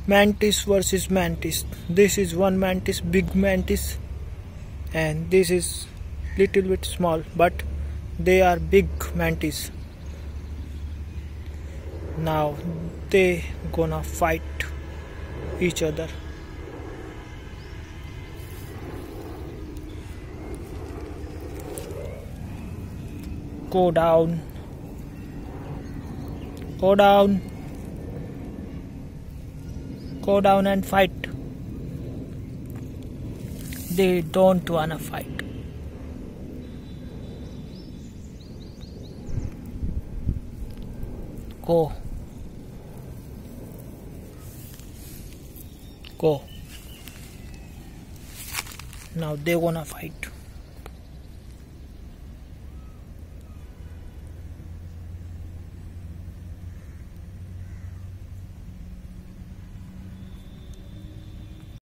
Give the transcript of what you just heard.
Mantis versus mantis. This is one mantis, big mantis, and this is little bit small, but they are big mantis. Now they gonna fight each other. Go down. Go down. Go down and fight. They don't wanna fight. Go. Go. Now they wanna fight.